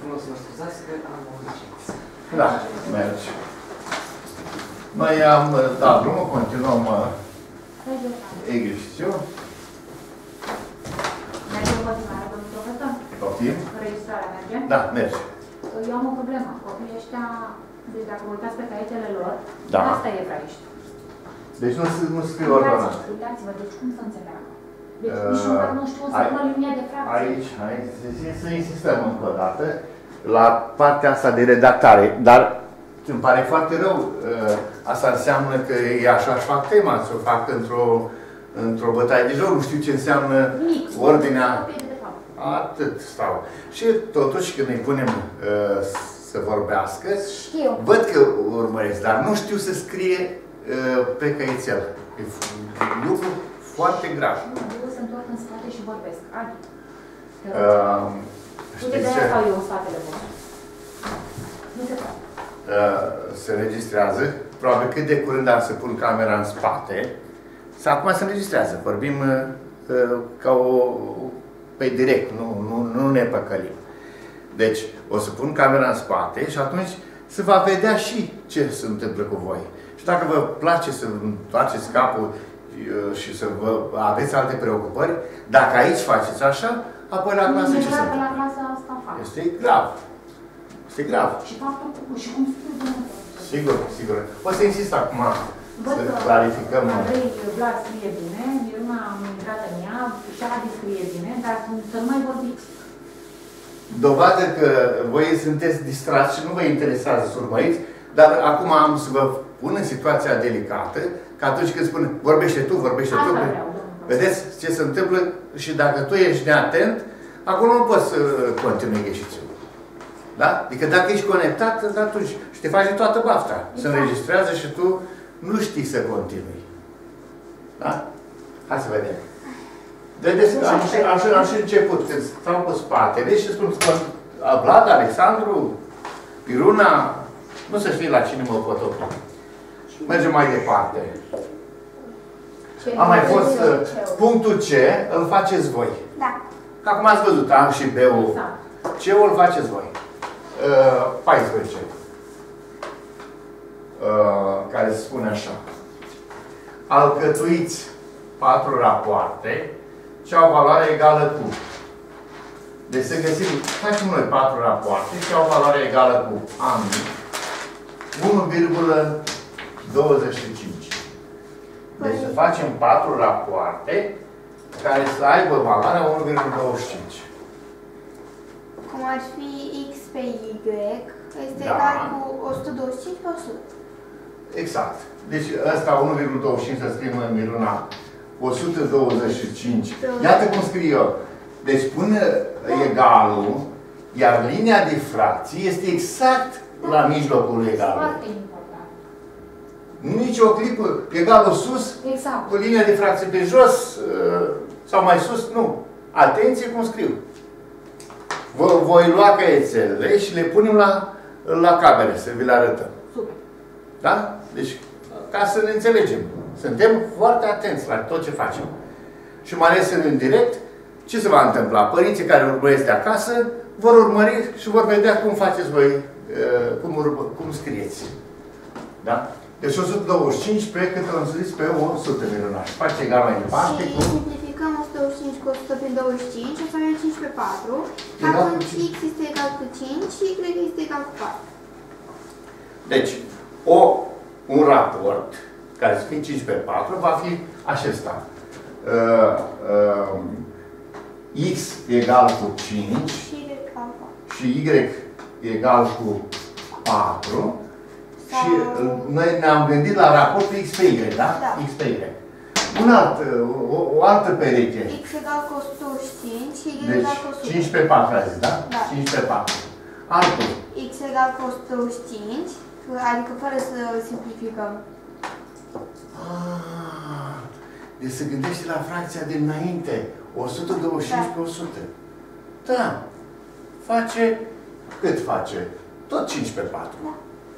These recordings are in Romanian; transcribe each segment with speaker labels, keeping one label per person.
Speaker 1: frumos să mă scuzați că am o licență.
Speaker 2: Da, merge. Noi am dat drumul, continuăm exercițiul.
Speaker 3: Merge în continuare, domnul profesor?
Speaker 2: Poftim?
Speaker 3: Registrarea merge?
Speaker 2: Da, merge.
Speaker 3: Eu am o problemă. Copiii ăștia, deci dacă vă uitați pe caietele lor,
Speaker 2: Da.
Speaker 3: asta e evraiști.
Speaker 2: Deci nu scrie ordonat.
Speaker 3: Uitați-vă, deci cum să înțeleagă? Deci nici măcar nu știu să pună linia de fracție.
Speaker 2: Aici, să insistăm încă o dată la partea asta de redactare, dar îmi pare foarte rău, asta înseamnă că e așa-și fac tema, să o fac într-o bătaie de joc, nu știu ce înseamnă ordinea. Atât stau. Și totuși când îi punem să vorbească, văd că urmăresc, dar nu știu să scrie pe căițel. E un lucru foarte grav.
Speaker 3: Nu, se întorc în spate și vorbesc. Adi.
Speaker 2: Știți
Speaker 3: de
Speaker 2: ce?
Speaker 3: aia stau eu în spatele vostru. Nu se poate.
Speaker 2: Se registrează. Probabil cât de curând am să pun camera în spate. Sau acum se registrează. Vorbim ca pe direct, nu ne păcălim. Deci, o să pun camera în spate și atunci se va vedea și ce se întâmplă cu voi. Și dacă vă place să întoarceți capul și să aveți alte preocupări, dacă aici faceți așa, apoi la clasă ce se întâmplă?
Speaker 3: La clasa asta fac.
Speaker 2: Este grav. Este grav.
Speaker 3: Și faptul și cum spune.
Speaker 2: Sigur, sigur. O să insist acum să
Speaker 3: Văd
Speaker 2: clarificăm.
Speaker 3: Andrei Vlad scrie bine, Miruna am intrat în ea, și Adi scrie bine, dar să nu mai vorbiți.
Speaker 2: Dovadă că voi sunteți distrați și nu vă interesează să urmăriți, dar acum am să vă pun în situația delicată, că atunci când spun vorbește tu, vedeți ce se întâmplă și dacă tu ești neatent, acolo nu poți să continui exercițiul. Da? Adică dacă ești conectat, atunci și te faci toată bafta. Se înregistrează și tu nu știi să continui. Da? Hai să vedem. Vedeți că am și început, când stau pe spatele și spun Vlad, Alexandru, Piruna, nu să știi la cine mă pot opri. Mergem mai departe. Am mai fost punctul C, îl faceți voi.
Speaker 4: Da.
Speaker 2: Că acum ați văzut, am și B-ul. C-ul îl faceți voi. 14. Care se spune așa. Alcătuiți 4 rapoarte ce au valoare egală cu. Deci să găsim, facem noi 4 rapoarte ce au valoare egală cu ambii 1,25. Deci să facem 4 rapoarte care să aibă valoarea 1,25.
Speaker 4: Cum ar fi x pe y este egal cu 125 pe 100.
Speaker 2: Exact. Deci ăsta 1,25 să scriem în Miruna 125. Iată cum scriu eu. Deci pune egalul, iar linia de fracții este exact la mijlocul egalului.
Speaker 3: Foarte important.
Speaker 2: Nici o clipă, egalul sus,
Speaker 3: exact.
Speaker 2: Cu linia de fracții pe jos sau mai sus, nu. Atenție cum scriu. Voi lua căiețelele și le punem la camere, să vi le arătăm.
Speaker 3: Super.
Speaker 2: Da? Deci, ca să ne înțelegem. Suntem foarte atenți la tot ce facem. Și mai ales în direct, ce se va întâmpla? Părinții care urmăresc de acasă vor urmări și vor vedea cum faceți voi, cum scrieți. Da? Deci 125 pe cât am zis pe 100 minunași. Face egal mai departe
Speaker 4: și
Speaker 2: cu...
Speaker 4: simplificăm 125 cu 100 pe 25, o să avem 5 pe 4. Atunci x este egal cu 5 și y este egal cu 4.
Speaker 2: Deci, un raport care să fie 5 pe 4 va fi acesta. X egal cu 5 și Y egal cu 4 și noi ne-am gândit la raportul X pe Y, da?
Speaker 4: Da.
Speaker 2: X pe Y. O altă pereche.
Speaker 4: X egal cu 125 și Y
Speaker 2: deci,
Speaker 4: egal cu 100.
Speaker 2: 5 pe 4 a zis, da?
Speaker 4: Da.
Speaker 2: 5 pe 4. Altul.
Speaker 4: X egal cu 125, adică fără să simplificăm.
Speaker 2: Deci se gândește la fracția de înainte. 125 pe 100. Da. Face... Cât face? Tot 5 pe 4.
Speaker 4: Da.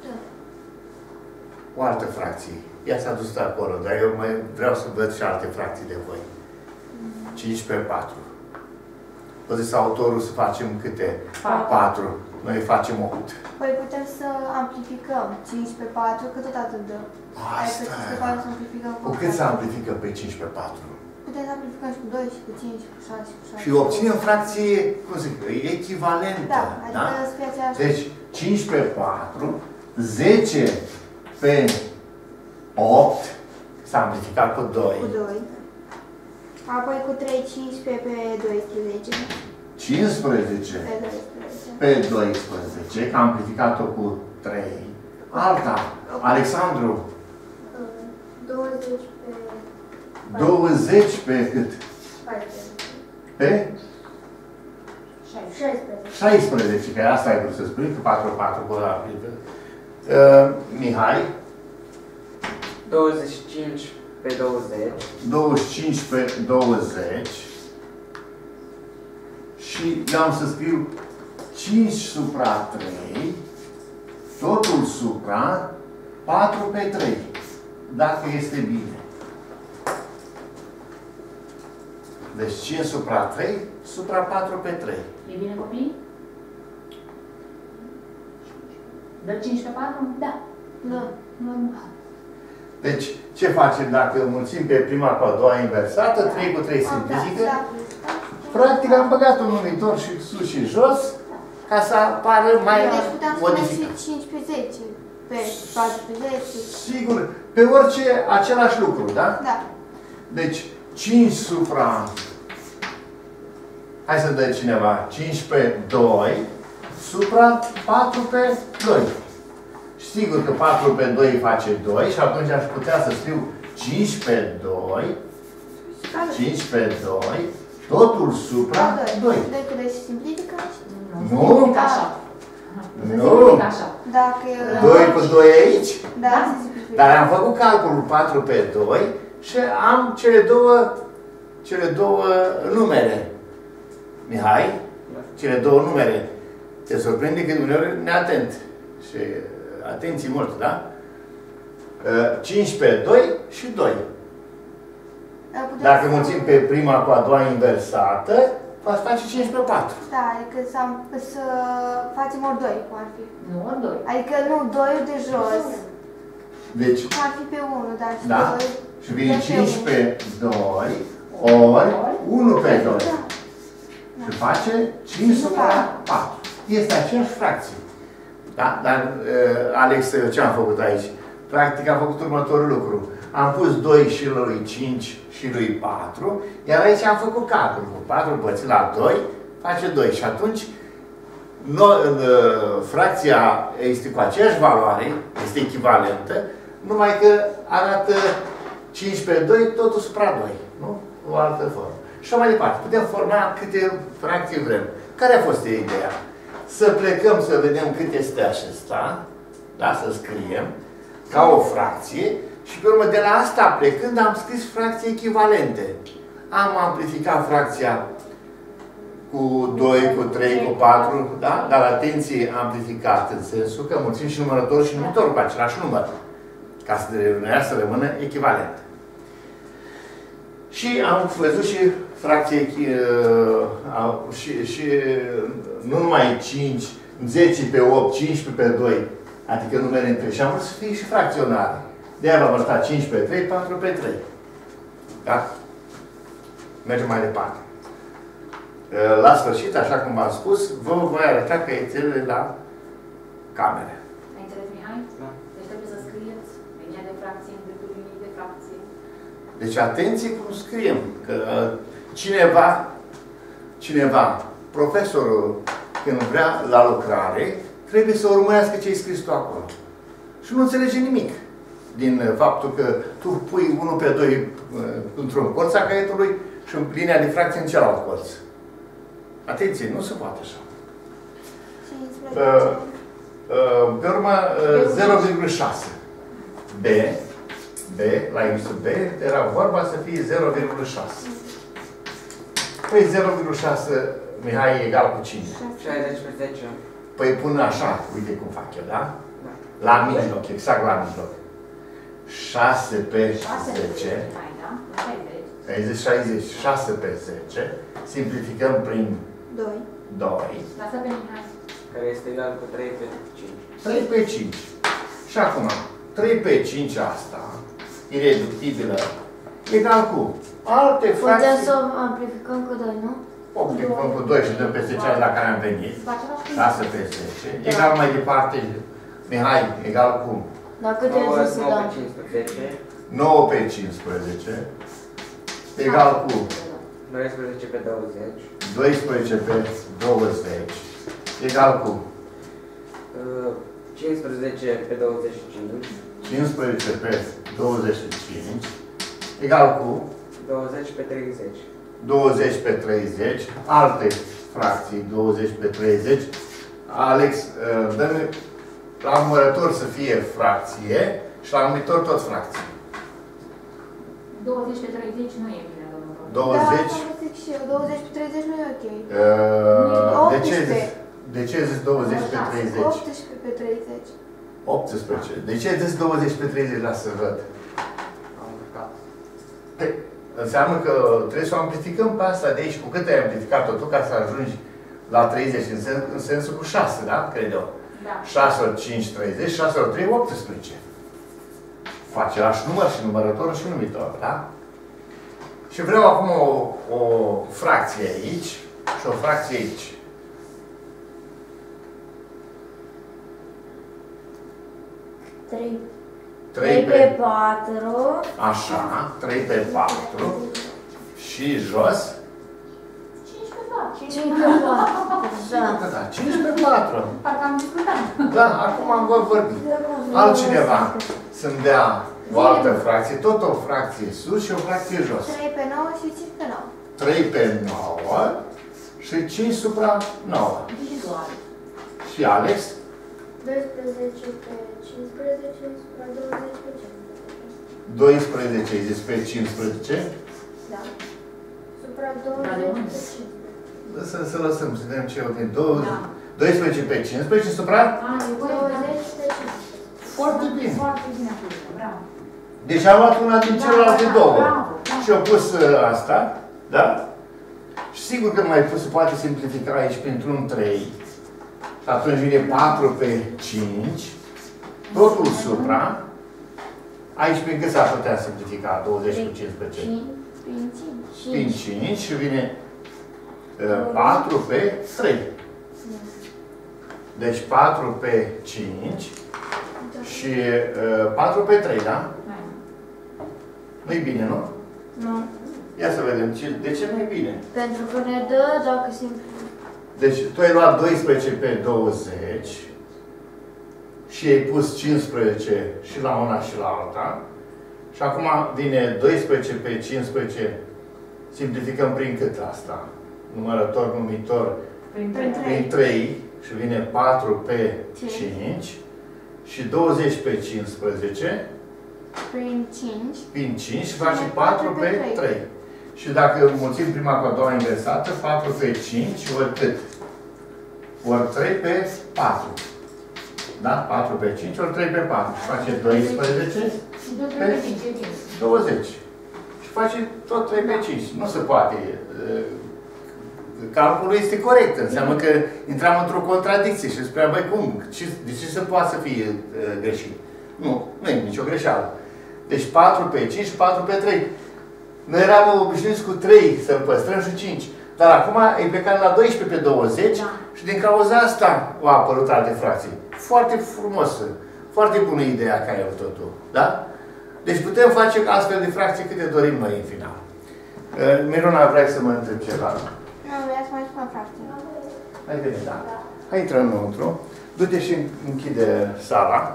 Speaker 2: O altă fracție. Ea s-a dus acolo, dar eu mai vreau să văd și alte fracții de voi. 5 pe 4. O zis autorul să facem câte?
Speaker 3: 4.
Speaker 2: 4. Noi facem 8.
Speaker 4: Păi putem să amplificăm 5 pe 4, că tot atât dă.
Speaker 2: Asta
Speaker 4: Adică 5 pe 4 să amplificăm
Speaker 2: cu cât să amplificăm pe 5 pe 4?
Speaker 4: Putem să amplificăm și cu 2, și cu 5, și cu 6, și cu 7.
Speaker 2: Și obținem fracție, cum zic, echivalentă.
Speaker 4: Da, adică să fie aceeași.
Speaker 2: Deci 5 pe 4, 10 pe 8, s-a amplificat cu 2.
Speaker 4: Cu 2. Apoi cu 3, 15 pe 12.
Speaker 2: 15
Speaker 4: Pe 12.
Speaker 2: pe 12, că am amplificat-o cu 3. Alta, Alexandru,
Speaker 4: 20 pe
Speaker 2: 20 pe cât?
Speaker 4: 14.
Speaker 2: Pe
Speaker 4: 16.
Speaker 2: 16, că asta ai vrut să spui, că 4 cu ăla. Mihai,
Speaker 1: 25 pe 20.
Speaker 2: 25 pe 20 și eu am să scriu 5 supra 3, totul supra 4 pe 3, dacă este bine. Deci 5 supra 3, supra 4 pe 3.
Speaker 3: E bine, copii? Dă 5 pe 4? Da.
Speaker 4: Da.
Speaker 3: Normal.
Speaker 2: Deci, ce facem dacă mulțim pe prima cu a doua inversată, 3 cu 3 simplifică? Practic am băgat un numitor și sus și jos, ca să apară mai
Speaker 4: Deci puteam spune
Speaker 2: modificat.
Speaker 4: și 5 pe 10. Pe 4 pe 10.
Speaker 2: Sigur, pe orice același lucru, da?
Speaker 4: Da.
Speaker 2: Deci, 5 supra... Hai să dă cineva. 5 pe 2 supra 4 pe 2. Și sigur că 4 pe 2 face 2 și atunci aș putea să scriu 5 pe 2, 5 pe 2, totul supra 2.
Speaker 4: 2 cu 2 se simplifică?
Speaker 2: Nu?
Speaker 3: Simplifică așa.
Speaker 2: Nu.
Speaker 3: Simplifică așa.
Speaker 4: Dacă...
Speaker 2: 2 cu 2 aici?
Speaker 4: Da, se simplifică.
Speaker 2: Dar am făcut calculul 4 pe 2 și am cele două numere. Mihai, cele două numere. Te surprinde că uneori neatent. Și atenție mult, da? 5 pe 2 și 2. Dacă mulțim pe prima cu a doua inversată, va face 5 pe 4.
Speaker 4: Da, adică să facem ori 2, cum ar fi.
Speaker 3: Nu, ori 2.
Speaker 4: Adică nu, 2 de jos.
Speaker 2: Deci,
Speaker 4: Cum ar fi pe 1, dar și
Speaker 2: da?
Speaker 4: 2.
Speaker 2: Și vine 5 pe 2 ori 1 pe 2.
Speaker 4: Da.
Speaker 2: Și face 5 supra 4. Este aceeași fracție. Da? Dar, Alex, ce am făcut aici? Practic am făcut următorul lucru. Am pus 2 și lui 5 și lui 4, iar aici am făcut calculul. 4 împărțit la 2 face 2. Și atunci fracția este cu aceeași valoare, este echivalentă, numai că arată 5 pe 2, totul supra 2. Nu? O altă formă. Și mai departe. Putem forma câte fracții vrem. Care a fost ideea? Să plecăm să vedem cât este acesta, da? Să scriem, ca o fracție, și pe urmă de la asta plecând am scris fracții echivalente. Am amplificat fracția cu 2, cu 3, cu 4, da? Dar atenție, amplificat în sensul că mulțim și numărător și numitor cu același număr, ca să rămână echivalent. Și am văzut și fracție și nu numai 5, 10 pe 8, 15 pe 2, adică numere între. Și am vrut să fie și fracționare. De-aia v-am arătat 5 pe 3, 4 pe 3. Da? Mergem mai departe. La sfârșit, așa cum v-am spus, vă voi arăta căiețelele la cameră.
Speaker 3: Ai înțeles, Mihai?
Speaker 1: Da.
Speaker 3: Deci trebuie să scrieți linia de fracție în dreptul linii de fracție.
Speaker 2: Deci atenție cum scriem. Că cineva, profesorul, când vrea la lucrare, trebuie să urmărească ce ai scris tu acolo. Și nu înțelege nimic din faptul că tu pui 1 pe 2 într-un colț a caietului și în linia de fracție în celălalt colț. Atenție, nu se poate așa. Pe urmă, 0,6. B, la inițiul B, era vorba să fie 0,6. Păi 0,6, Mihai, e egal cu 5.
Speaker 1: 60 pe 10.
Speaker 2: Păi pun așa, uite cum fac eu, da?
Speaker 1: Da.
Speaker 2: La mijloc, exact la mijloc. 6 pe
Speaker 3: 6 pe
Speaker 2: 10.
Speaker 3: 10, hai, da? 60.
Speaker 2: Ai zis 60, 6 pe 10. Simplificăm prin
Speaker 4: 2.
Speaker 2: 2.
Speaker 3: Lasă pe Mihai.
Speaker 1: Care este egal cu 3 pe 5.
Speaker 2: 3 pe 5. Și acum, 3 pe 5 asta, ireductibilă, egal cu alte
Speaker 5: Putem
Speaker 2: fracții.
Speaker 5: să o amplificăm cu 2, nu?
Speaker 2: Multiplicăm cu 2 și dăm peste cea la care am venit. 6 pe 10. Egal mai departe, Mihai, egal cu
Speaker 5: Dacă te
Speaker 1: 9
Speaker 5: să
Speaker 1: pe
Speaker 5: dăm.
Speaker 1: 15.
Speaker 2: 9 pe 15. Egal cu
Speaker 1: 12 pe 20.
Speaker 2: 12 pe 20. Egal cu
Speaker 1: 15 pe 25.
Speaker 2: 15 pe 25. Egal cu
Speaker 1: 20 pe 30.
Speaker 2: 20 pe 30. Alte fracții, 20 pe 30. Alex, dă-mi la numărător să fie fracție și la numitor tot fracție.
Speaker 3: 20 pe 30 nu e bine, domnul profesor.
Speaker 2: 20.
Speaker 4: Da, asta zic și eu. 20 pe 30 nu e ok.
Speaker 2: De ce ai zis 20 pe 30?
Speaker 4: 18 pe 30.
Speaker 2: 18. De ce ai zis 20 pe 30? Lasă să văd.
Speaker 1: Am urcat.
Speaker 2: Înseamnă că trebuie să o amplificăm pe asta de aici. Cu cât ai amplificat-o tu ca să ajungi la 30 în sensul cu 6, da? Cred eu.
Speaker 3: Da.
Speaker 2: 6 ori 5, 30, 6 ori 3, 18. Face același număr și numărător și numitor, da? Și vreau acum o fracție aici și o fracție aici.
Speaker 5: Trei
Speaker 2: 3
Speaker 5: pe 4.
Speaker 2: Așa, 3 pe 4. Și jos.
Speaker 3: 5 pe 4.
Speaker 5: 5 pe 4. Da.
Speaker 2: Da, 5 pe 4.
Speaker 3: Parcă am discutat.
Speaker 2: Da, acum am vorbit. Altcineva să-mi dea o altă fracție, tot o fracție sus și o fracție jos.
Speaker 4: 3 pe 9 și 5 pe 9.
Speaker 2: 3 pe 9 și 5 supra 9. Și Alex?
Speaker 5: 12 pe 15 supra 20 pe 15.
Speaker 2: 12 ai zis pe 15.
Speaker 5: Da. Supra 20 pe 15.
Speaker 2: Să lăsăm, să vedem ce ok. 12 pe 15 supra?
Speaker 5: 20 pe 15.
Speaker 2: Foarte bine.
Speaker 3: Foarte bine, bravo.
Speaker 2: Deci am luat una din celelalte două.
Speaker 3: Bravo.
Speaker 2: Și au pus asta, da? Și sigur că mai se poate simplifica aici pentru un 3. Atunci vine 4 pe 5. Totul supra. Aici prin cât s-ar putea simplifica? 20 cu 15. Prin 5 și vine 4 pe 3. Deci 4 pe 5 și 4 pe 3, da? Nu-i bine, nu?
Speaker 5: Nu.
Speaker 2: Ia să vedem. De ce nu-i bine?
Speaker 5: Pentru că ne dă, dacă simplificăm.
Speaker 2: Deci tu ai luat 12 pe 20 și ai pus 15 și la una și la alta. Și acum vine 12 pe 15. Simplificăm prin cât asta? Numărător, numitor. Prin 3. Și vine 4 pe 5. Și 20 pe 15.
Speaker 4: Prin 5.
Speaker 2: Prin 5 și face 4 pe 3. Și dacă înmulțim prima cu a doua inversată, 4 pe 5 ori cât? Ori 3 pe 4. Da? 4 pe 5 ori 3 pe 4. Și face 12 pe 20. Și face tot 3 pe 5. Nu se poate. Calculul este corect. Înseamnă că intram într-o contradicție și spuneam, băi, cum? De ce se poate să fie greșit? Nu e nicio greșeală. Deci 4 pe 5 și 4 pe 3. Noi eram obișnuiți cu 3 să-l păstrăm și 5. Dar acum e plecat la 12 pe 20 și din cauza asta au apărut alte fracții. Foarte frumos, foarte bună ideea care ai avut-o tu. Da? Deci putem face astfel de fracții câte dorim noi în final. Miruna, vrei să mă întreb ceva?
Speaker 4: Nu, vreau să mai spun fracții.
Speaker 2: Hai veni, da. Hai intră înăuntru. Du-te și închide sala.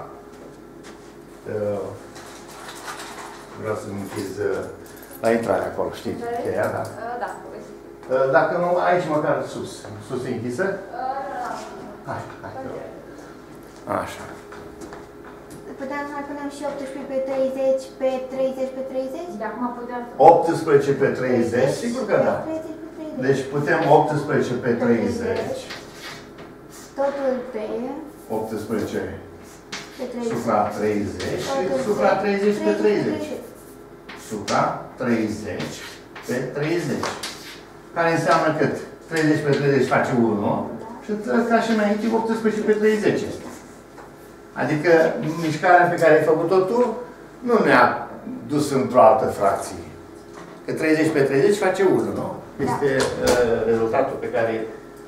Speaker 2: Vreau să-mi închizi la intrare acolo, știi? Cheia, da?
Speaker 5: Da.
Speaker 2: Dacă nu, aici măcar sus. Sus e închisă? Hai. Așa.
Speaker 4: Putem să mai punem și 18 pe 30 pe 30 pe 30?
Speaker 3: De acum putea să...
Speaker 2: 18 pe 30, sigur că da.
Speaker 4: 30 pe 30.
Speaker 2: Deci putem 18 pe 30.
Speaker 4: Totul pe
Speaker 2: 18
Speaker 4: pe 30.
Speaker 2: supra 30 și supra 30 pe 30. Supra 30 pe 30. Care înseamnă cât? 30 pe 30 face 1 și ca și înainte 18 pe 30. Adică mișcarea pe care ai făcut-o tu nu ne-a dus într-o altă fracție. Că 30 pe 30 face 1, nu? Este rezultatul pe care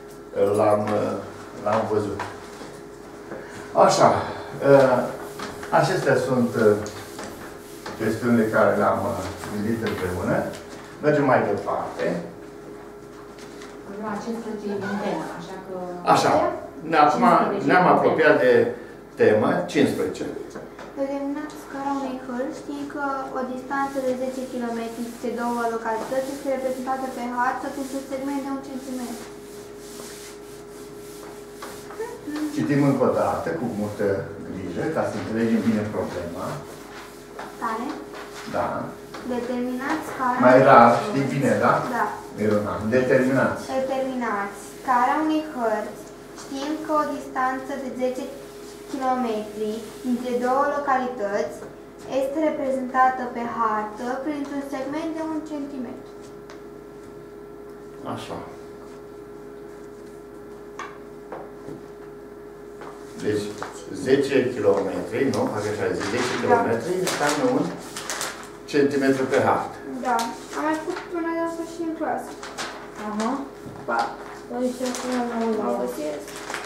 Speaker 2: l-am văzut. Așa. Acestea sunt chestiunile care le-am gândit împreună. Mergem mai departe.
Speaker 3: Acesta e din temă, așa că...
Speaker 2: Așa. Acum ne-am apropiat de temă 15.
Speaker 4: Determinați scara unei hărți, știi că o distanță de 10 km între două localități este reprezentată pe hartă printr-un segment de 1 cm.
Speaker 2: Citim încă o dată, cu multă grijă, ca să înțelegem bine problema.
Speaker 4: Tare?
Speaker 2: Da.
Speaker 4: Determinați scara...
Speaker 2: Mai rar, știi bine, da?
Speaker 4: Da.
Speaker 2: Miruna. Determinați.
Speaker 4: Determinați scara unei hărți, știind că o distanță de 10 km între două localități este reprezentată pe hartă printr-un segment de 1 cm.
Speaker 2: Așa. Deci, 10 km, nu? Fac așa, 10 km înseamnă 1 centimetru pe hartă.
Speaker 4: Da. Am mai făcut una de asta și în clasă.
Speaker 5: Aha.
Speaker 4: Pa.
Speaker 5: Păi și acum
Speaker 4: Mă
Speaker 5: am
Speaker 4: găsesc.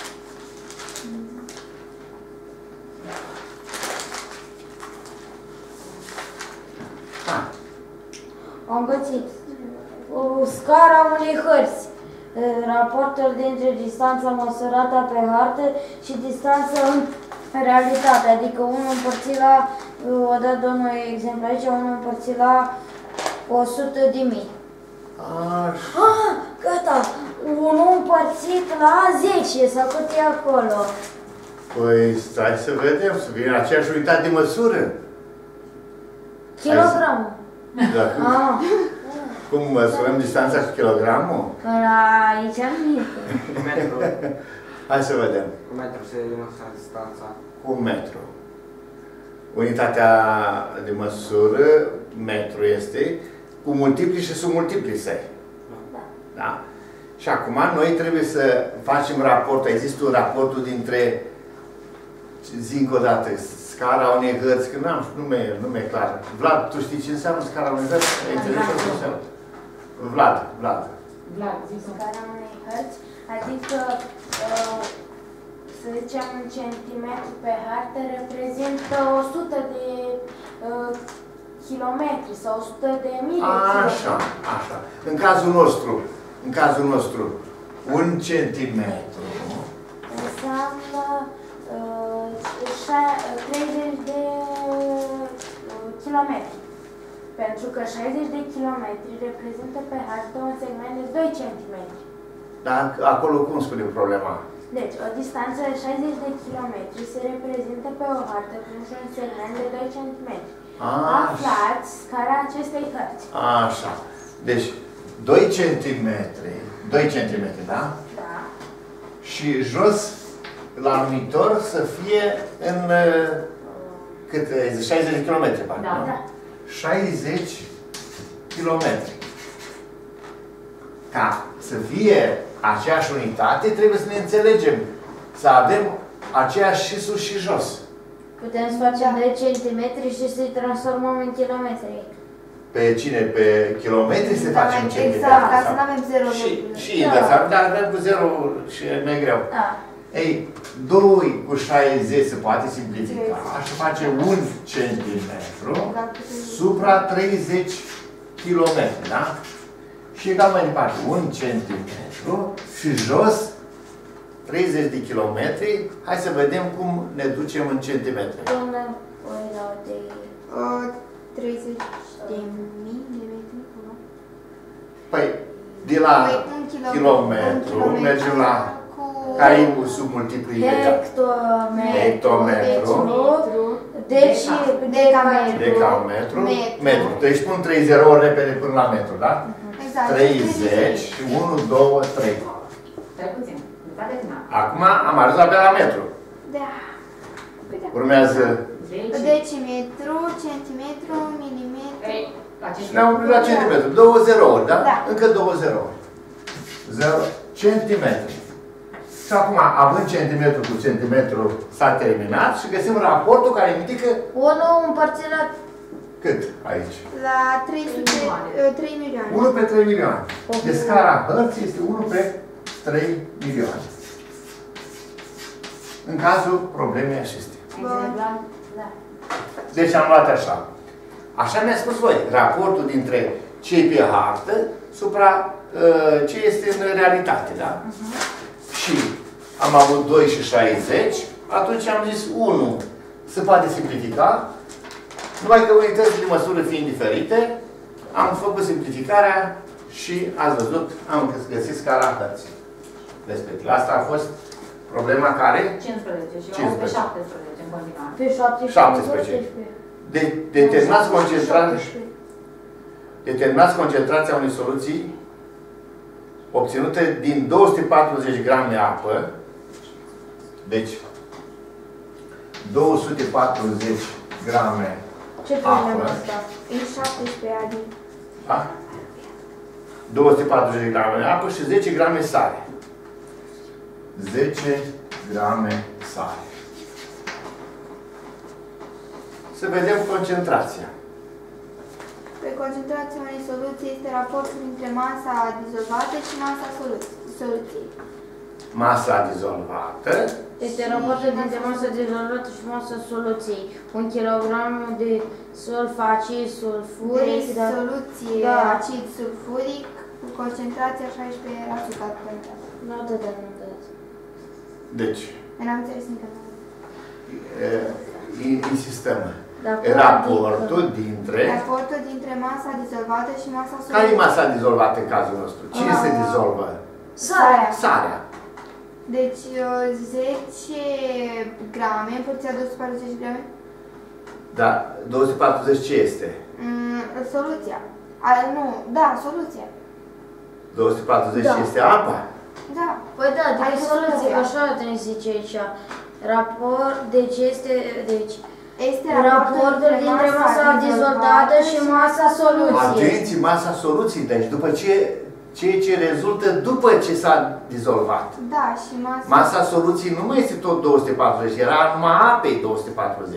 Speaker 5: Am găsit. O scara unei hărți. Raportul dintre distanța măsurată pe hartă și distanța în realitate. Adică 1 împărțit la, o dat domnul exemplu aici, 1 împărțit la 100.000.
Speaker 2: Așa.
Speaker 5: Gata! 1 împărțit la 10 sau cât e acolo.
Speaker 2: Păi, stai să vedem, să vină aceeași unitate de măsură.
Speaker 5: Kilogram.
Speaker 2: Da, cum măsurăm distanța cu kilogramul?
Speaker 5: Aici nu e.
Speaker 1: Cu metru.
Speaker 2: Hai să vedem.
Speaker 1: Cu metru se măsoară distanța.
Speaker 2: Cu metru. Unitatea de măsură, metru este, cu multipli și submultipli săi. Da? Și acum noi trebuie să facem raport. Există un raportul dintre, zi încă o dată, scara unei hărți, că n-am nume clar. Vlad, tu știi ce înseamnă scara unei hărți? Ai înțeles ce înseamnă? Vlad.
Speaker 3: Vlad, zi să...
Speaker 5: Scara unei hărți, adică, să zicem, un centimetru pe hartă reprezintă 100 de kilometri sau 100 de mii de kilometri.
Speaker 2: Așa. În cazul nostru, 1 centimetru
Speaker 5: înseamnă 30 de kilometri. Pentru că 60 de kilometri reprezintă pe hartă un segment de 2 cm.
Speaker 2: Dar acolo cum spune problema?
Speaker 5: Deci, o distanță de 60 de kilometri se reprezintă pe o hartă cu un segment de 2 cm. Aflați scara acestei hărți.
Speaker 2: Așa. Deci, 2 cm, da?
Speaker 5: Da.
Speaker 2: Și jos, la numitor, să fie în cât? 60 de km,
Speaker 5: Da.
Speaker 2: 60 km. Ca să fie aceeași unitate, trebuie să ne înțelegem. Să avem aceeași și sus și jos.
Speaker 5: Putem să facem 2 cm și să-i transformăm în kilometri.
Speaker 2: Pe cine? Pe kilometri se face în centimetri.
Speaker 4: Exact, ca să nu avem 0.
Speaker 2: Și inversat, dar avem cu 0 și e mai greu.
Speaker 5: Da.
Speaker 2: Ei, 2 cu 60 se poate simplifica. Așa face 1 centimetru supra 30 km, da? Și egal mai departe, 1 centimetru și jos 30 de kilometri. Hai să vedem cum ne ducem în centimetri.
Speaker 5: Până la
Speaker 4: 30 de mii de metri, nu?
Speaker 2: Păi, de la kilometru mergem la care e submultiplu imediat? Hectometru.
Speaker 5: Deci,
Speaker 2: Decametru. Metru. Deci pun 3 0 repede până la metru, da?
Speaker 4: Exact.
Speaker 2: 30 și 1, 2, 3.
Speaker 3: Stai puțin, unitate finală.
Speaker 2: Acum am ajuns abia la metru.
Speaker 4: Da.
Speaker 2: Urmează...
Speaker 4: Decimetru, centimetru, milimetru.
Speaker 3: Ei, la
Speaker 2: Și ne-am oprit la centimetru. 2 0-uri, da?
Speaker 4: Da.
Speaker 2: Încă 2 0-uri. 0, centimetri. Și acum, având centimetru cu centimetru, s-a terminat și găsim raportul care indică
Speaker 5: 1 împărțit la...
Speaker 2: cât aici?
Speaker 4: La 3 milioane.
Speaker 2: 1 pe 3 milioane. Deci scara hărții este 1 pe 3 milioane. În cazul problemei acestea.
Speaker 3: Da.
Speaker 2: Deci am luat așa. Așa mi-a spus voi, raportul dintre ce e pe hartă supra ce este în realitate, da? Și am avut 2 și 60, atunci am zis 1 se poate simplifica, numai că unitățile de măsură fiind diferite, am făcut simplificarea și ați văzut, am găsit scara hărții. Respectiv. Asta a fost problema care?
Speaker 3: 15 și
Speaker 2: 15.
Speaker 3: 8 pe 17 în continuare.
Speaker 5: Pe 17.
Speaker 2: 17. Determinați concentrația unei soluții obținute din 240 grame apă. Deci 240 grame
Speaker 5: Ce problemă
Speaker 2: apă.
Speaker 5: asta?
Speaker 4: E 17 ani.
Speaker 2: Da? 240 grame apă și 10 grame sare. 10 grame sare. Să vedem concentrația.
Speaker 4: Pe concentrația unei soluții este raportul dintre masa dizolvată și masa soluției.
Speaker 2: Masa dizolvată.
Speaker 5: Este raportul dintre masa dizolvată și masa soluției. 1 kg de sulfacid sulfuric.
Speaker 4: De soluție
Speaker 5: Da.
Speaker 4: acid sulfuric cu concentrația 16%.
Speaker 5: Nu atât.
Speaker 2: Deci,
Speaker 4: N-am înțeles încă.
Speaker 2: insistăm.
Speaker 5: Dacă
Speaker 2: Raportul dintre...
Speaker 4: Raportul dintre masa dizolvată și masa soluției.
Speaker 2: Care e masa dizolvată în cazul nostru? Cine se dizolvă?
Speaker 4: Sarea.
Speaker 2: Sarea.
Speaker 4: Deci 10 grame împărțit la 240 grame.
Speaker 2: Da, 240 ce este?
Speaker 4: Soluția. Nu, da, soluția.
Speaker 2: 240
Speaker 5: Da.
Speaker 2: este apa?
Speaker 4: Da.
Speaker 5: Păi da, adică
Speaker 4: Adică
Speaker 5: soluție,
Speaker 4: soluția.
Speaker 5: așa trebuie să zice aici. Raport, deci este, deci,
Speaker 4: Este
Speaker 5: raportul dintre masa dizolvată și masa soluției.
Speaker 2: Atenție, masa soluției. Deci după ceea ce rezultă după ce s-a dizolvat.
Speaker 4: Da, și masa...
Speaker 2: Masa soluției nu mai este tot 240, era numai apei 240.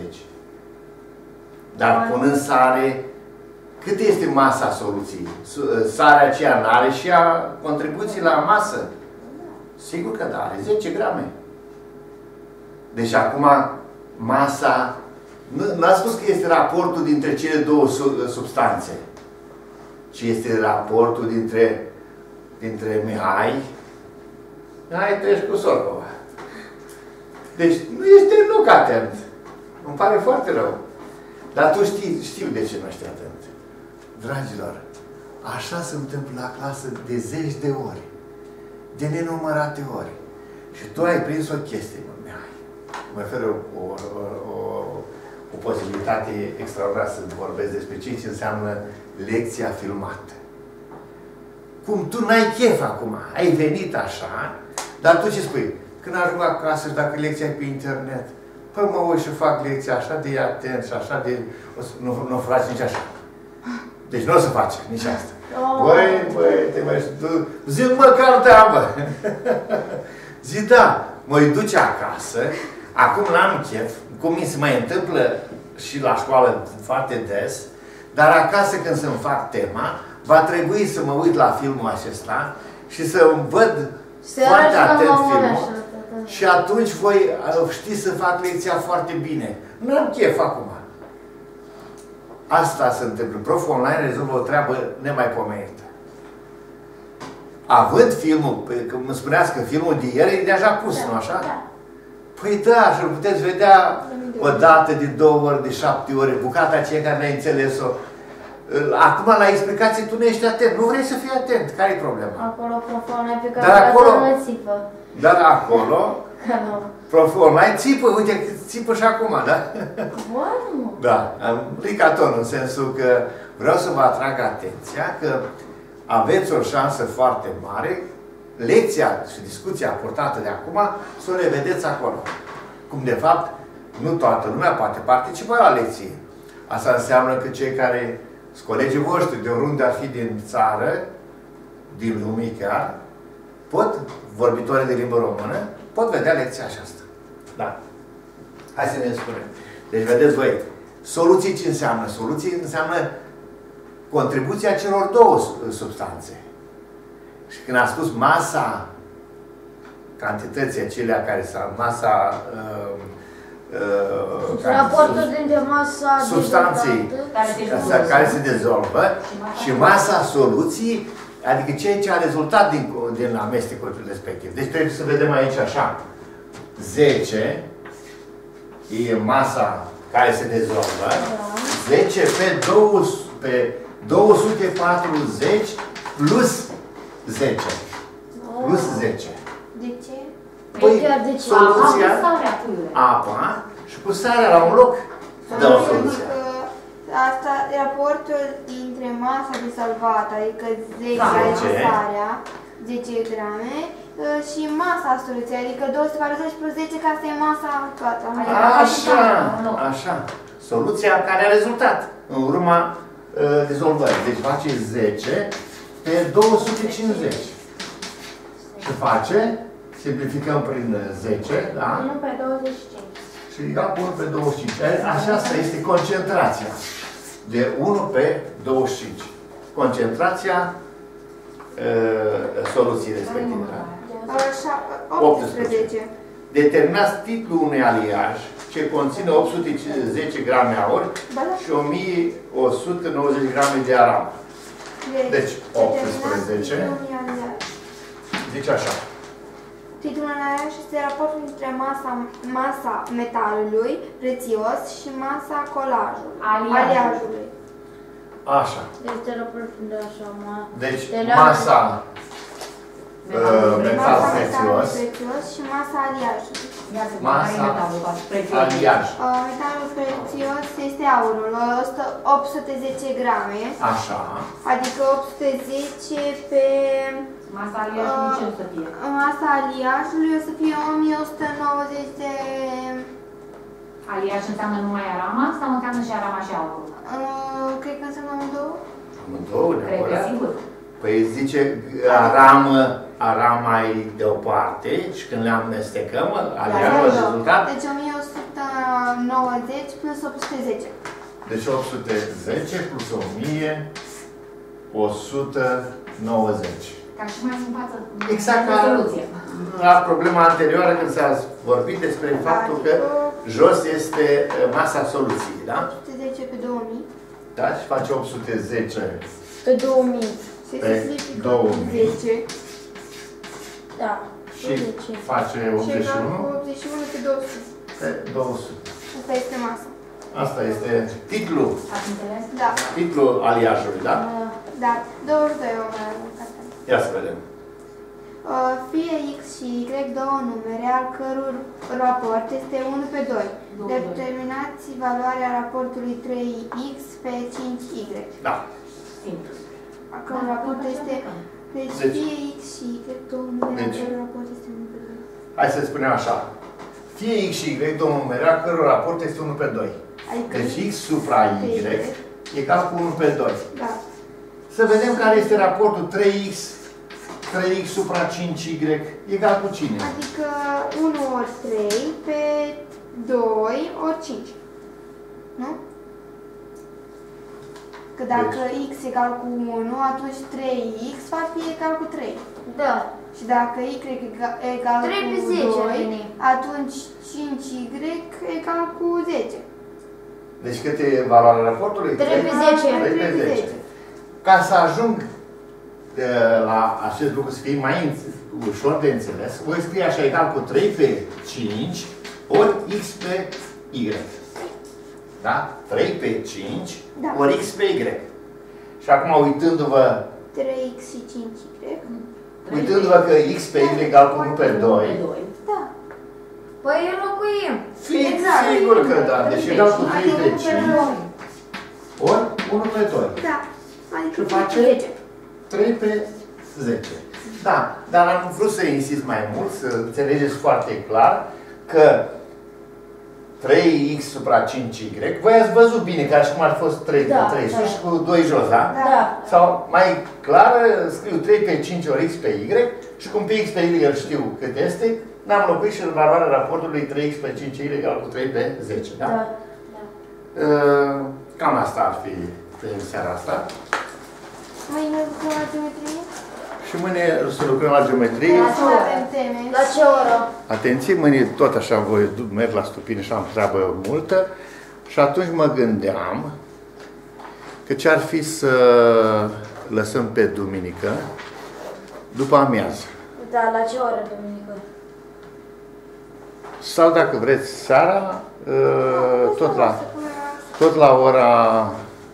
Speaker 2: Dar punând sare, cât este masa soluției? Sarea aceea n-are și ea contribuții la masă? Sigur că da, are 10 grame. Deci acum masa... N-a spus că este raportul dintre cele două substanțe, ci este raportul dintre Mihai. Mihai treci cu Sorcova. Deci nu este deloc atent. Îmi pare foarte rău. Dar tu știu de ce nu ești atent. Dragilor, așa se întâmplă la clasă de 10 de ori. De nenumărate ori. Și tu ai prins o chestie, Mihai. Mă oferă o posibilitate extraordinară să vorbesc despre ce înseamnă lecția filmată. Cum tu n-ai chef acum, ai venit așa, dar tu ce spui? Când ajung acasă și dacă lecția e pe internet, păi mă uit și fac lecția așa de atent și așa de... Nu o faci nici așa. Deci nu o să faci nici asta. Băi, te mai... Zi măcar treabă. Zi da, mă duce acasă, acum n-am chef, cum mi se mai întâmplă și la școală foarte des, dar acasă când să-mi fac tema, va trebui să mă uit la filmul acesta și să văd foarte atent filmul și atunci voi știți să fac lecția foarte bine. Nu am chef acum. Asta se întâmplă. Prof online rezolvă o treabă nemaipomenită. Având filmul, că mă spuneați că filmul de ieri e deja pus, nu așa?
Speaker 4: Da.
Speaker 2: Păi da, și îl puteți vedea o dată, de 2 ori, de 7 ori, bucata aceea care n-ai înțeles-o. Acum, la explicație, tu nu ești atent. Nu vrei să fii atent. Care e problema?
Speaker 5: Acolo proful online pe care
Speaker 2: Dar acolo...
Speaker 5: nu țipă.
Speaker 2: Dar acolo, proful online țipă, uite, țipă și acum, da?
Speaker 5: Bun.
Speaker 2: Da, am ridicat-o în sensul că vreau să vă atrag atenția că aveți o șansă foarte mare, lecția și discuția purtată de acum, să o revedeți acolo. Cum de fapt, nu toată lumea poate participa la lecție. Asta înseamnă că cei care sunt colegii voștri, de oriunde ar fi din țară, din lume chiar, vorbitorii de limbă română, pot vedea lecția aceasta. Da. Hai să ne spunem. Deci, vedeți voi, soluții ce înseamnă? Soluții înseamnă contribuția celor două substanțe. Și când am spus masa, cantității acelea care s-a, masa
Speaker 5: raportul dintre masa
Speaker 2: substanței care se dezolvă și masa soluției, adică ceea ce a rezultat din amestecul respectiv. Deci trebuie să vedem aici așa. 10 e masa care se dezolvă. 10 pe 240 plus 10. Plus 10.
Speaker 4: De ce?
Speaker 2: Păi, soluția, apa și cu sarea la un loc dă o soluție.
Speaker 4: Asta, raportul dintre masa dizolvată, adică 10 sarea, 10 grame, și masa soluției, adică 240 plus 10, ca asta e masa toată.
Speaker 2: Așa. Soluția care a rezultat în urma dizolvării. Deci face 10 pe 250. Și face, simplificăm prin 10, da?
Speaker 5: 1 pe 25.
Speaker 2: Și egal cu 1 pe 25. Aceasta este concentrația. De 1 pe 25. Concentrația soluției respective. Da?
Speaker 4: 18.
Speaker 2: Determinați titlul unui aliaj ce conține 810 grame aur și 1190 grame de aram. Deci 18. Zice așa.
Speaker 4: Titlul unui aliaj este raportul între masa metalului prețios și masa aliajului.
Speaker 2: Așa.
Speaker 5: Este raportul de așa,
Speaker 2: deci masa metal prețios
Speaker 4: și masa aliajului.
Speaker 2: Masa aliaj.
Speaker 4: Metalul prețios este aurul, 810 grame.
Speaker 2: Așa.
Speaker 4: Adică 810 pe...
Speaker 3: Masa aliajului ce o să fie?
Speaker 4: Masa aliajului o să fie 1190 de...
Speaker 3: Aliaj înseamnă numai arama sau înseamnă și arama și aurul?
Speaker 4: Cred că înseamnă amândouă.
Speaker 2: Amândouă,
Speaker 3: Cred că sigur.
Speaker 2: Păi zice, arama e de o parte și când le amestecăm, aliajul rezultat.
Speaker 4: Deci 1190 plus 810.
Speaker 2: Deci 810 plus 1190.
Speaker 3: Ca și mai în față.
Speaker 2: Exact ca la problema anterioară când s-a vorbit despre faptul că jos este masa soluției, da?
Speaker 4: 810 pe 2000.
Speaker 2: Da? Și face 810
Speaker 5: pe 2000.
Speaker 2: pe 2000.
Speaker 4: 10.
Speaker 5: Da.
Speaker 2: Și face 81
Speaker 4: pe 200.
Speaker 2: pe 200.
Speaker 4: Asta este masa.
Speaker 2: Asta este titlul.
Speaker 3: Ați înțeles?
Speaker 4: Da.
Speaker 2: Titlul aliajului, da?
Speaker 4: Da. 22 o mai avut asta.
Speaker 2: Ia să vedem.
Speaker 4: Fie x și y, două numere, al căror raport este 1 pe 2. Determinați valoarea raportului 3x pe 5y.
Speaker 2: Da.
Speaker 3: Simplu.
Speaker 4: Acum raport este... Deci fie x și y, două numere, al căror raport este 1 pe 2.
Speaker 2: Hai să spunem așa. Fie x și y, două numere, al căror raport este 1 pe 2.
Speaker 4: Adică
Speaker 2: Deci x supra y egal cu 1 pe 2.
Speaker 4: Da.
Speaker 2: Să vedem care este raportul 3x supra 5y egal cu cine?
Speaker 4: Adică 1 ori 3 pe 2 ori 5. Nu? Că dacă x egal cu 1, atunci 3x va fi egal cu 3.
Speaker 5: Da.
Speaker 4: Și dacă y egal
Speaker 5: 3 pe
Speaker 4: cu
Speaker 5: 10
Speaker 4: 2, atunci 5y egal cu 10.
Speaker 2: Deci cât e valoarea raportului?
Speaker 5: 3 pe 10.
Speaker 2: 3 pe 10. Ca să ajung la acest lucru să fie mai ușor de înțeles, voi scrie așa egal cu 3 pe 5 ori x pe y. Da? 3 pe 5 ori x pe y. Și acum uitându-vă
Speaker 4: 3x și 5y.
Speaker 2: Uitându-vă că x pe y egal cu 1 pe 2.
Speaker 4: Da.
Speaker 5: Păi înlocuim.
Speaker 2: Exact. Sigur că da. Deci egal cu 3 pe 5 ori 1 pe 2.
Speaker 4: Da. Adică
Speaker 2: și face 3 pe 10. Da, dar am vrut să insist mai mult, să înțelegeți foarte clar că 3x supra 5y, voi ați văzut bine, ca și cum ar fi fost 3 cu 3 sus și cu 2 jos, da?
Speaker 5: Da.
Speaker 2: Sau mai clar, scriu 3 pe 5 ori x pe y și cum pe x pe y îl știu cât este, n-am înlocuit și valoarea raportului 3x pe 5y egal cu 3 pe 10, da?
Speaker 5: Da.
Speaker 2: Cam asta ar fi pe seara asta.
Speaker 4: Mâine lucrăm la geometrie?
Speaker 2: Și mâine să lucrăm la geometrie.
Speaker 4: Nu avem teme.
Speaker 5: La ce oră?
Speaker 2: Atenție, mâine tot așa voi merg la Stupini și am treabă multă. Și atunci mă gândeam că ce-ar fi să lăsăm pe duminică, după amiază.
Speaker 5: Da, la ce oră, duminică?
Speaker 2: Sau dacă vreți seara, tot la ora...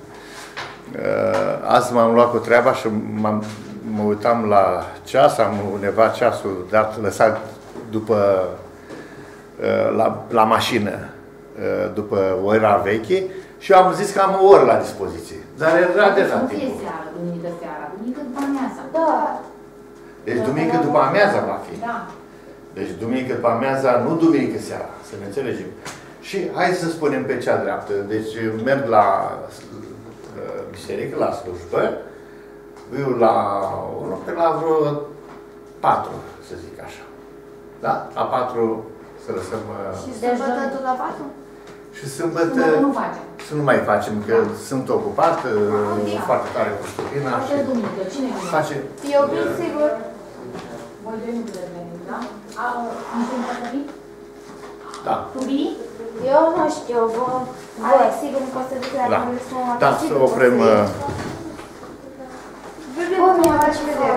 Speaker 2: Azi m-am luat cu treaba și mă uitam la ceas, am unevat ceasul dat lăsat după, la mașină, după ora veche și eu am zis că am o oră la dispoziție. Dar era deja
Speaker 3: Nu fie
Speaker 2: timpul.
Speaker 3: seara, duminică seara, duminică după amiaza.
Speaker 5: Da.
Speaker 2: Deci duminică după amiaza va fi.
Speaker 3: Da.
Speaker 2: Deci duminică după amiaza, nu duminică seara, să ne înțelegem. Și hai să spunem pe cea dreaptă. Deci merg la biserică, la slujbă, viu la vreo 4, să zic așa. Da? La 4 să lăsăm...
Speaker 4: Și sâmbătă tot la 4?
Speaker 2: Și sâmbătă
Speaker 3: Nu facem.
Speaker 2: să nu mai facem, că sunt ocupat foarte tare cu Stupina.
Speaker 3: Face duminică, cine nu
Speaker 2: face?
Speaker 4: Eu vin sigur.
Speaker 3: Voi doi nu puteți veni, da? Nu știu dacă vii?
Speaker 2: Da.
Speaker 3: Tu vii?
Speaker 5: Eu nu știu,
Speaker 4: Alex, sigur nu poți să duc la
Speaker 2: Da, să oprim...
Speaker 4: Bine, mă faci vedere.